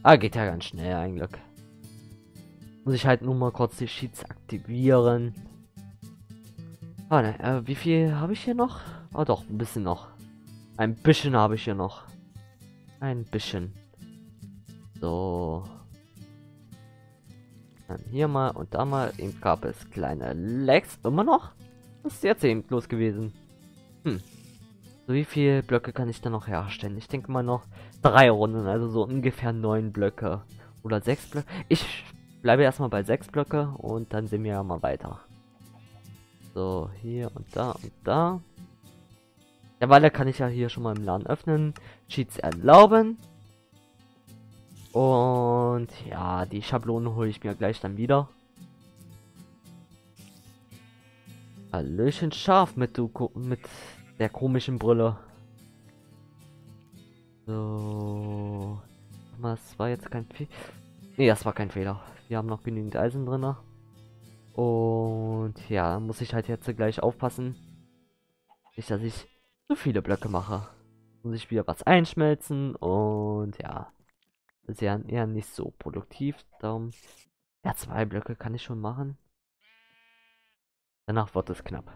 Ah, geht ja ganz schnell eigentlich. Muss ich halt nur mal kurz die Sheets aktivieren. Ah, ne, wie viel habe ich hier noch? Ah, doch, ein bisschen noch. Ein bisschen habe ich hier noch. Ein bisschen. So. Dann hier mal und da mal. Eben gab es kleine Lags. Immer noch? Was ist jetzt eben los gewesen? Hm. So, wie viele Blöcke kann ich dann noch herstellen? Ich denke mal noch 3 Runden, also so ungefähr 9 Blöcke. Oder 6 Blöcke. Ich bleibe erstmal bei 6 Blöcke und dann sehen wir ja mal weiter. So, hier und da und da. Derweil kann ich ja hier schon mal im Laden öffnen. Cheats erlauben. Und ja, die Schablone hole ich mir gleich dann wieder. Hallöchen scharf mit mit der komischen Brille. So. Das war jetzt kein Fehler. Nee, das war kein Fehler. Wir haben noch genügend Eisen drin. Und ja, muss ich halt jetzt gleich aufpassen. Nicht, dass ich zu viele Blöcke mache. Muss ich wieder was einschmelzen und ja. Das ist ja eher nicht so produktiv. Darum. Ja, 2 Blöcke kann ich schon machen. Danach wird es knapp.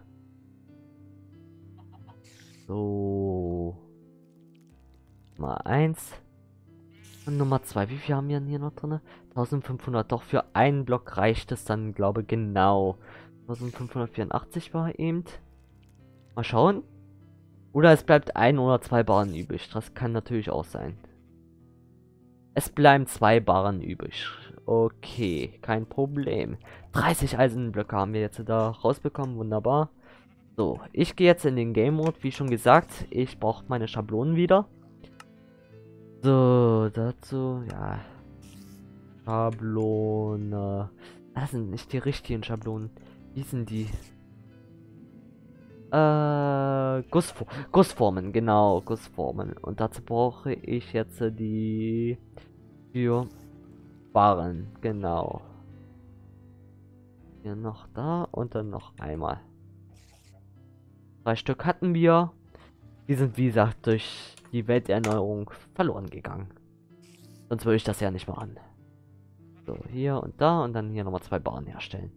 So. Nummer 1. Und Nummer 2. Wie viel haben wir denn hier noch drin? 1500. Doch für einen Block reicht es dann, glaube ich, genau. 1584 war eben. Mal schauen. Oder es bleibt 1 oder 2 Barren übrig. Das kann natürlich auch sein. Es bleiben 2 Barren übrig. Okay, kein Problem. 30 Eisenblöcke haben wir jetzt da rausbekommen. Wunderbar. So, ich gehe jetzt in den Game Mode. Wie schon gesagt, ich brauche meine Schablonen wieder. So, dazu, ja. Schablone. Das sind nicht die richtigen Schablonen. Wie sind die? Gussformen, genau, Gussformen. Und dazu brauche ich jetzt die für Barren, genau. Hier noch da und dann noch einmal. 3 Stück hatten wir. Die sind, wie gesagt, durch die Welterneuerung verloren gegangen. Sonst würde ich das ja nicht machen. So, hier und da und dann hier nochmal 2 Barren herstellen.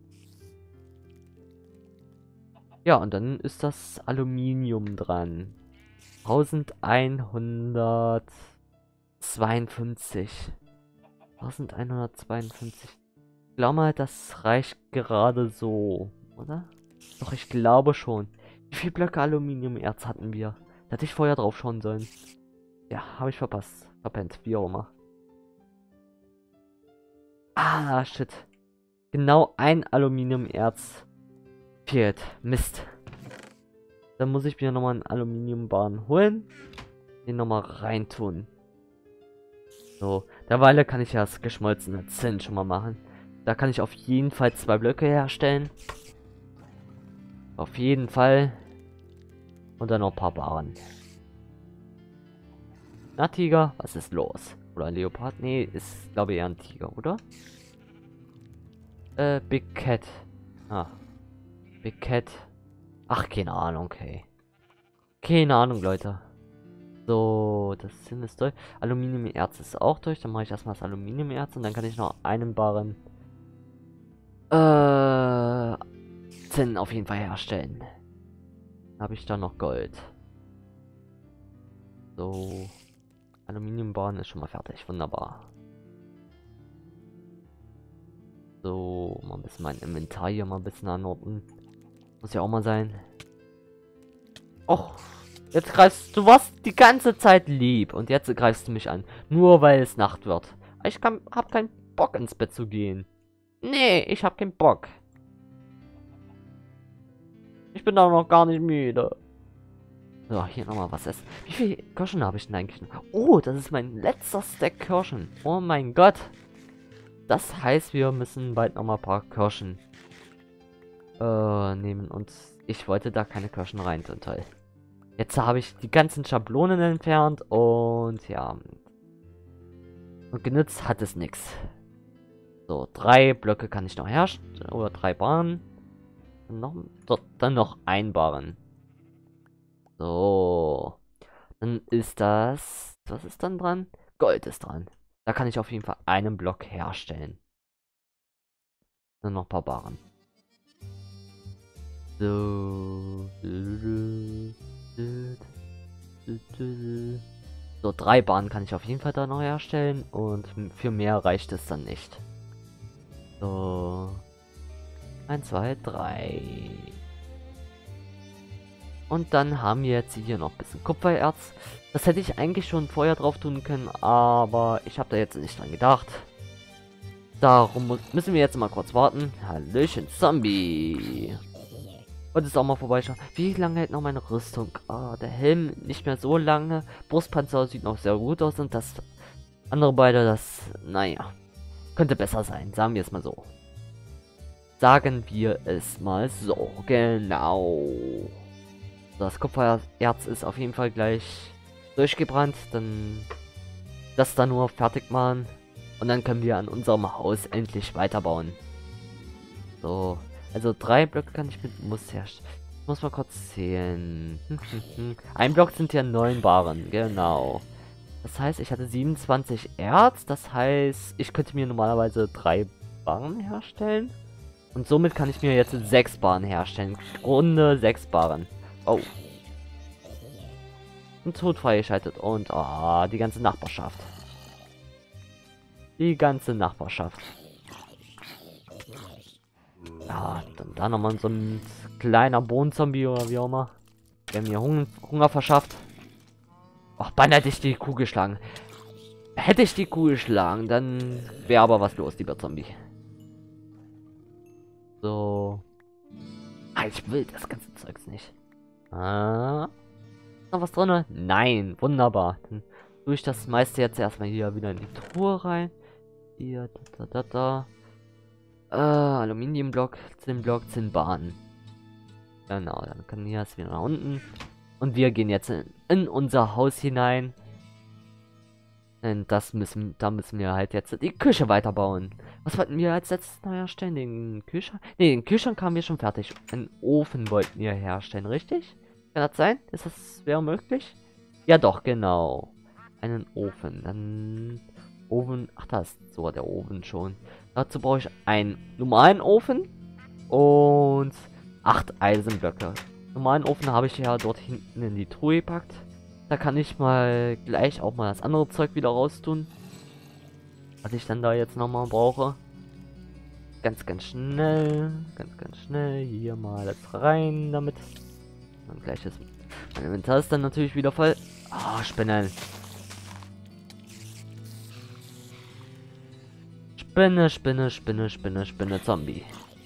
Ja, und dann ist das Aluminium dran. 1152. 1152. Ich glaube mal, das reicht gerade so, oder? Doch, ich glaube schon. Wie viele Blöcke Aluminiumerz hatten wir? Da hätte ich vorher drauf schauen sollen. Ja, habe ich verpasst. Verpennt, wie auch immer. Ah, shit. Genau ein Aluminiumerz fehlt. Mist. Dann muss ich mir nochmal einen Aluminiumbahn holen. Den nochmal reintun. So, derweil kann ich ja das geschmolzene Zinn schon mal machen. Da kann ich auf jeden Fall 2 Blöcke herstellen. Auf jeden Fall. Und dann noch ein paar Barren. Na, Tiger, was ist los? Oder ein Leopard? Nee, ist, glaube ich, eher ein Tiger, oder? Big Cat. Ah. Big Cat. Ach, keine Ahnung, okay. Keine Ahnung, Leute. So, das Zinn ist durch. Aluminiumerz ist auch durch. Dann mache ich erstmal das Aluminiumerz und dann kann ich noch einen Barren Zinn auf jeden Fall herstellen. Habe ich da noch Gold. So. Aluminiumbahn ist schon mal fertig. Wunderbar. So, mal ein bisschen mein Inventar hier mal ein bisschen anordnen. Muss ja auch mal sein. Och, jetzt greifst du was die ganze Zeit lieb. Und jetzt greifst du mich an. Nur weil es Nacht wird. Hab keinen Bock ins Bett zu gehen. Nee, ich hab keinen Bock. Ich bin auch noch gar nicht müde. So, hier nochmal was essen. Wie viele Kirschen habe ich denn eigentlich noch? Oh, das ist mein letzter Stack Kirschen. Oh mein Gott. Das heißt, wir müssen bald nochmal ein paar Kirschen nehmen. Und ich wollte da keine Kirschen rein tun. Toll. Jetzt habe ich die ganzen Schablonen entfernt. Und ja. Und genützt hat es nichts. So, 3 Blöcke kann ich noch herstellen. Oder 3 Bahnen. Dann noch ein Barren. So. Dann ist das. Was ist dann dran? Gold ist dran. Da kann ich auf jeden Fall einen Block herstellen. Nur noch ein paar Barren. So. So, 3 Bahnen kann ich auf jeden Fall da noch herstellen. Und für mehr reicht es dann nicht. So. 1, 2, 3. Und dann haben wir jetzt hier noch ein bisschen Kupfererz. Das hätte ich eigentlich schon vorher drauf tun können, aber ich habe da jetzt nicht dran gedacht. Darum müssen wir jetzt mal kurz warten. Hallöchen, Zombie. Und es auch mal vorbeischauen. Wie lange hält noch meine Rüstung? Ah, der Helm nicht mehr so lange. Brustpanzer sieht noch sehr gut aus. Und das andere beide, das, naja, könnte besser sein. Sagen wir es mal so. Sagen wir es mal so. Genau. Das Kupfererz ist auf jeden Fall gleich durchgebrannt. Dann das da nur fertig machen. Und dann können wir an unserem Haus endlich weiterbauen. So. Also 3 Blöcke kann ich mit Muss herstellen. Ich muss mal kurz zählen. Ein Block sind ja 9 Barren. Genau. Das heißt, ich hatte 27 Erz. Das heißt, ich könnte mir normalerweise 3 Barren herstellen. Und somit kann ich mir jetzt 6 Barren herstellen. Runde 6 Barren. Oh. Und Tod freigeschaltet. Und die ganze Nachbarschaft. Die ganze Nachbarschaft. Ja, dann da nochmal so ein kleiner Bohnenzombie oder wie auch immer. Der mir Hunger verschafft. Ach, beinahe hätte ich die Kuh geschlagen. Hätte ich die Kuh geschlagen, dann wäre aber was los, lieber Zombie. So. Ah, ich will das ganze Zeugs nicht. Ah. Noch was drin? Nein, wunderbar. Dann tue ich das meiste jetzt erstmal hier wieder in die Truhe rein. Hier, da. Aluminiumblock, Zinnblock, Zinnbahn. Genau, dann können wir jetzt wieder nach unten. Und wir gehen jetzt in unser Haus hinein. Denn da müssen wir halt jetzt die Küche weiterbauen. Was wollten wir als letztes noch herstellen? Den Kühlschrank? Ne, den Kühlschrank haben wir schon fertig. Einen Ofen wollten wir herstellen, richtig? Kann das sein? Wäre möglich? Ja doch, genau. Einen Ofen. Dann Ofen. Ach, da ist sogar der Ofen schon. Dazu brauche ich einen normalen Ofen und 8 Eisenblöcke. Normalen Ofen habe ich ja dort hinten in die Truhe gepackt. Da kann ich mal gleich auch mal das andere Zeug wieder raustun. Was ich dann da jetzt nochmal brauche. Ganz schnell. Ganz schnell. Hier mal das rein damit. Und gleich ist mein Inventar ist dann natürlich wieder voll. Ah, Spinnen. Spinne, Zombie.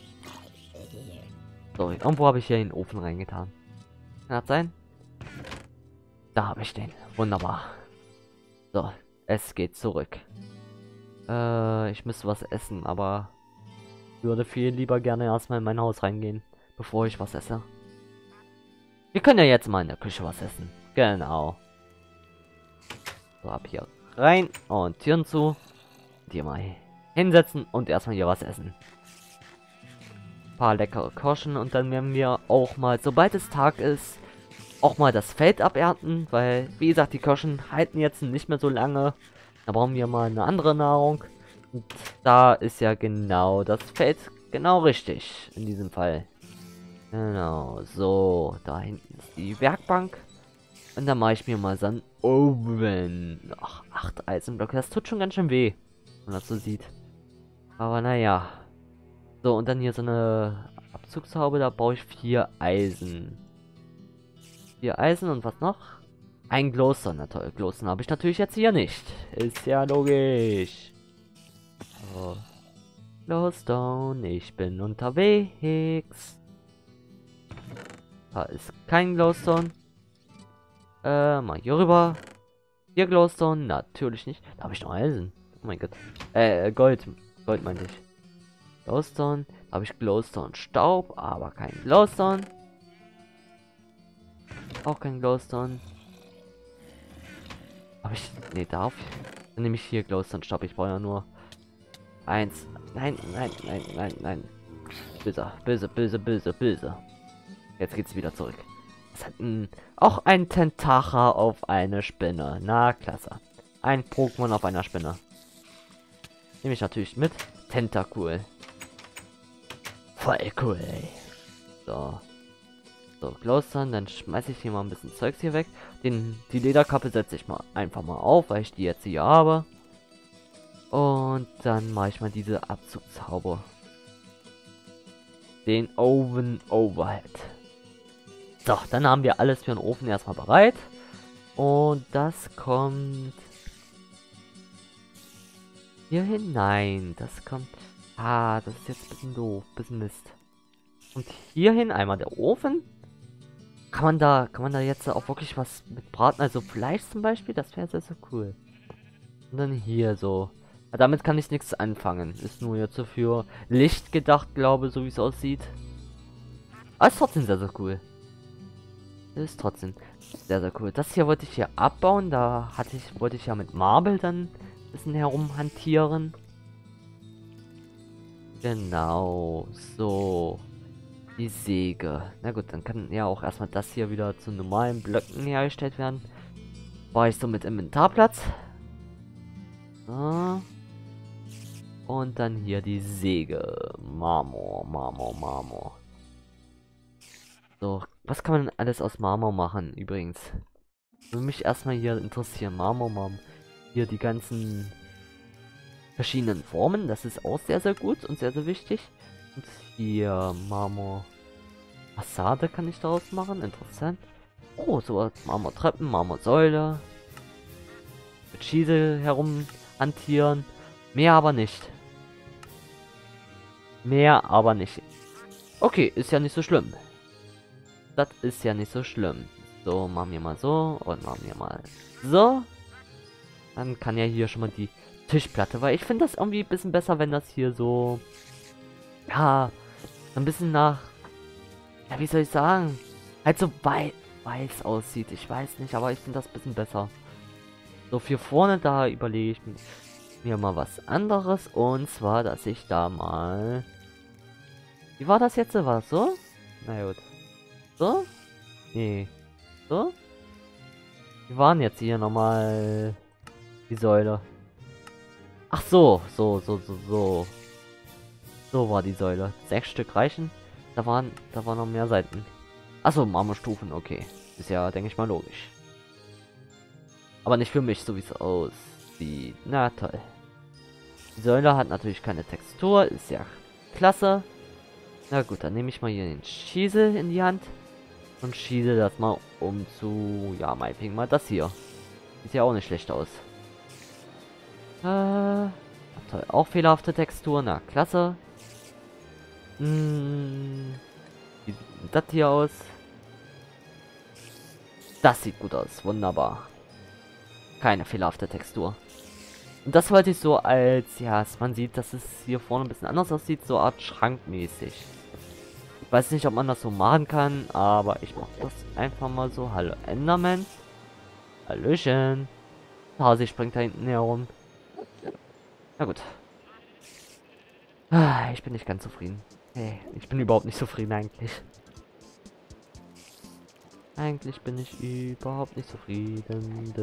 So, irgendwo habe ich hier den Ofen reingetan. Kann das sein? Da habe ich den. Wunderbar. So, es geht zurück. Ich müsste was essen, aber ich würde viel lieber gerne erstmal in mein Haus reingehen, bevor ich was esse. Wir können ja jetzt mal in der Küche was essen. Genau. So, ab hier rein und Türen zu. Hier mal hinsetzen und erstmal hier was essen. Ein paar leckere Kirschen und dann werden wir auch mal, sobald es Tag ist, auch mal das Feld abernten, weil, wie gesagt, die Kirschen halten jetzt nicht mehr so lange. Da brauchen wir mal eine andere Nahrung. Und da ist ja genau das Feld genau richtig in diesem Fall. Genau, so, da hinten ist die Werkbank. Und dann mache ich mir mal so einen Oven. Ach, 8 Eisenblöcke, das tut schon ganz schön weh, wenn man das so sieht. Aber naja. So, und dann hier so eine Abzugshaube, da brauche ich 4 Eisen. 4 Eisen und was noch? Ein Glowstone, na toll. Glowstone habe ich natürlich jetzt hier nicht. Ist ja logisch. So. Glowstone, ich bin unterwegs. Da ist kein Glowstone. Mal hier rüber. Hier Glowstone, natürlich nicht. Da habe ich noch Eisen. Oh mein Gott. Gold. Gold meinte ich. Glowstone. Da habe ich Glowstone Staub, aber kein Glowstone. Auch kein Glowstone. Habe ich. Ne, darf. Dann nehme ich hier Glowstone Staub. Ich brauche ja nur 1. Nein. Böse. Jetzt geht's wieder zurück. Es hat auch ein Tentacher auf eine Spinne. Na, klasse. Ein Pokémon auf einer Spinne. Nehme ich natürlich mit. Tentacool. Voll cool, ey. So. So, Glowstone, dann schmeiße ich hier mal ein bisschen Zeugs hier weg. Die Lederkappe setze ich mal einfach mal auf, weil ich die jetzt hier habe. Und dann mache ich mal diese Abzugzauber. Den Oven Overhead. So, dann haben wir alles für den Ofen erstmal bereit. Und das kommt hier hinein. Das kommt... Ah, das ist jetzt ein bisschen doof. Bisschen Mist. Und hierhin einmal der Ofen. Kann man da jetzt auch wirklich was mit braten? Also Fleisch zum Beispiel? Das wäre sehr, sehr cool. Und dann hier so. Ja, damit kann ich nichts anfangen. Ist nur jetzt so für Licht gedacht, glaube ich, so wie es aussieht. Aber ist trotzdem sehr, sehr cool. Ist trotzdem sehr, sehr cool. Das hier wollte ich hier abbauen. Da wollte ich ja mit Marble dann ein bisschen herumhantieren. Genau. So. Die Säge. Na gut, dann kann ja auch erstmal das hier wieder zu normalen Blöcken hergestellt werden. War ich so mit Inventarplatz. So. Und dann hier die Säge. Marmor, Marmor, Marmor. So, was kann man alles aus Marmor machen übrigens? Würde mich erstmal hier interessieren. Marmor, Marmor. Hier die ganzen verschiedenen Formen. Das ist auch sehr, sehr gut und sehr, sehr wichtig. Und hier Marmor. Fassade kann ich daraus machen. Interessant. Oh, so Marmortreppen, Marmorsäule. Mit Schiesel herum hantieren. Mehr aber nicht. Mehr aber nicht. Okay, ist ja nicht so schlimm. Das ist ja nicht so schlimm. So, machen wir mal so und machen wir mal so. Dann kann ja hier schon mal die Tischplatte, weil ich finde das irgendwie ein bisschen besser, wenn das hier so, ja, ein bisschen nach, ja, wie soll ich sagen, halt so weiß aussieht. Ich weiß nicht, aber ich finde das ein bisschen besser. So, für vorne, da überlege ich mir mal was anderes. Und zwar, dass ich da mal, wie war das jetzt? War das so? Na gut. So? Nee. So? Wie waren jetzt hier nochmal die Säule? Ach so, so. So war die Säule. 6 Stück reichen. Da waren noch mehr Seiten. Achso, Marmorstufen, okay. Ist ja, denke ich mal, logisch. Aber nicht für mich, so wie es aussieht. Na toll. Die Säule hat natürlich keine Textur, ist ja klasse. Na gut, dann nehme ich mal hier den Schiesel in die Hand. Und schieße das mal um zu... Ja, meinetwegen mal das hier. Sieht ja auch nicht schlecht aus. Toll. Auch fehlerhafte Textur. Na, klasse. Wie sieht das hier aus? Das sieht gut aus. Wunderbar. Keine fehlerhafte Textur. Und das wollte ich so als... Ja, man sieht, dass es hier vorne ein bisschen anders aussieht. So Art schrankmäßig. Ich weiß nicht, ob man das so machen kann, aber ich mache das einfach mal so. Hallo Enderman. Hallöchen. Hase springt da hinten herum. Na gut. Ich bin nicht ganz zufrieden. Hey, ich bin überhaupt nicht zufrieden eigentlich. Eigentlich bin ich überhaupt nicht zufrieden.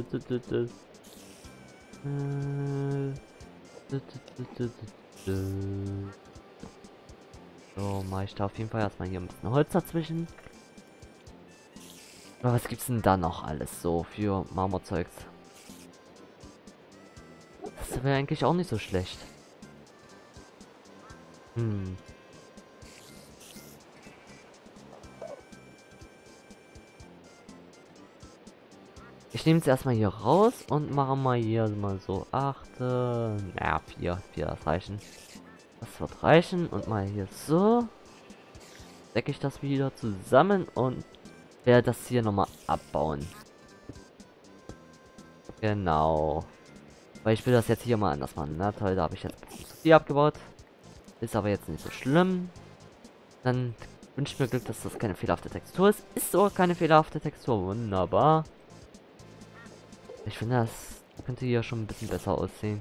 So, mache ich da auf jeden Fall erstmal hier ein bisschen Holz dazwischen. Aber was gibt's denn da noch alles so für Marmorzeugs? Das wäre eigentlich auch nicht so schlecht. Ich nehme es erstmal hier raus und mache mal hier mal so 8, naja, 4, das reichen. Das wird reichen und mal hier so. Decke ich das wieder zusammen und werde das hier nochmal abbauen. Genau. Weil ich will das jetzt hier mal anders machen. Na toll, da habe ich jetzt ein bisschen zu viel abgebaut. Ist aber jetzt nicht so schlimm. Dann wünsche ich mir Glück, dass das keine fehlerhafte Textur ist. Ist sogar keine fehlerhafte Textur. Wunderbar. Ich finde, das könnte hier schon ein bisschen besser aussehen.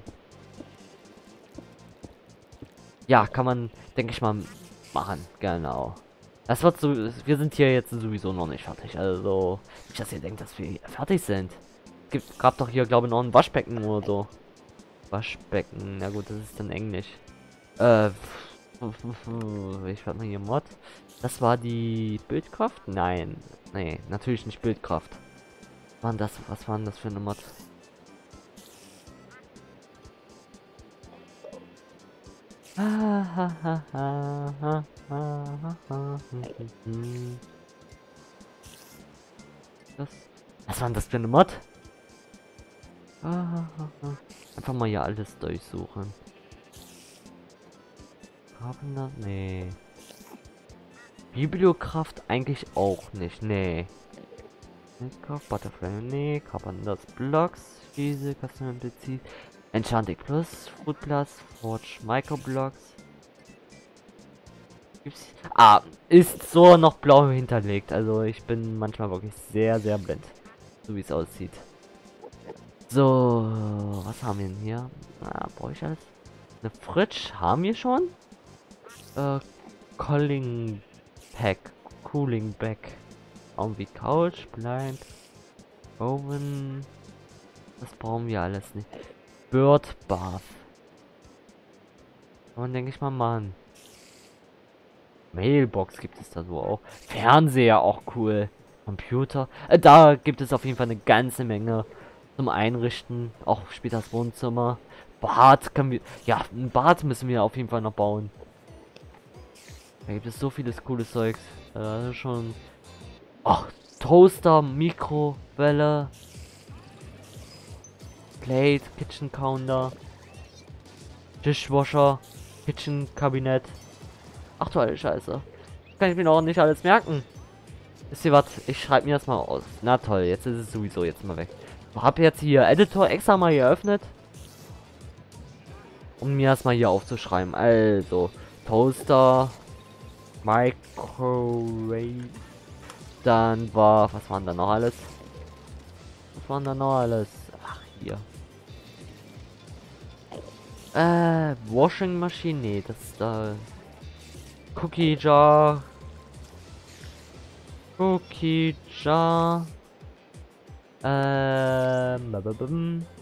Ja, kann man, denke ich mal, machen. Genau. Das wird so. Wir sind hier jetzt sowieso noch nicht fertig. Also, nicht, dass ihr denkt, dass wir hier fertig sind. Es gab doch hier, glaube ich, noch ein Waschbecken oder so. Waschbecken. Na gut, das ist dann Englisch. Ich warte mal hier Mod. Das war die Bildkraft? Nein. Nee, natürlich nicht Bildkraft. Was war denn das für eine Mod? Was war denn das für eine Mod? Einfach mal hier alles durchsuchen. Haben das? Nee. Bibliokraft eigentlich auch nicht. Nee. Minecraft, Butterfly, nee. Carpenters Blocks, diese Custom bezieht. Enchanting Plus, Food Plus, Forge Microblocks. Gibt's? Ah, ist so noch blau hinterlegt. Also ich bin manchmal wirklich sehr, sehr blind. So wie es aussieht. So, was haben wir denn hier? Brauche ich alles? Eine Fridge haben wir schon? Cooling Pack. Cooling Bag. Irgendwie Couch, Blind, Oven. Das brauchen wir alles nicht. Bird Bath. Und denke ich mal, Mann. Mailbox gibt es da so auch. Fernseher auch cool. Computer. Da gibt es auf jeden Fall eine ganze Menge zum Einrichten. Auch später das Wohnzimmer. Bad können wir. Ja, ein Bad müssen wir auf jeden Fall noch bauen. Da gibt es so vieles cooles Zeugs. Das ist schon. Ach, Toaster, Mikrowelle. Plate, Kitchen Counter. Dishwasher. Kitchen Kabinett. Ach du alte Scheiße. Kann ich mir noch nicht alles merken. Wisst ihr was? Ich schreibe mir das mal aus. Na toll, jetzt ist es sowieso jetzt mal weg. Ich habe jetzt hier Editor extra mal geöffnet. Um mir das mal hier aufzuschreiben. Also, Toaster, Microwave. Dann war, was waren da noch alles? Was waren da noch alles? Ach, hier. Washing Machine, nee, das ist da. Cookie Jar. Cookie Jar.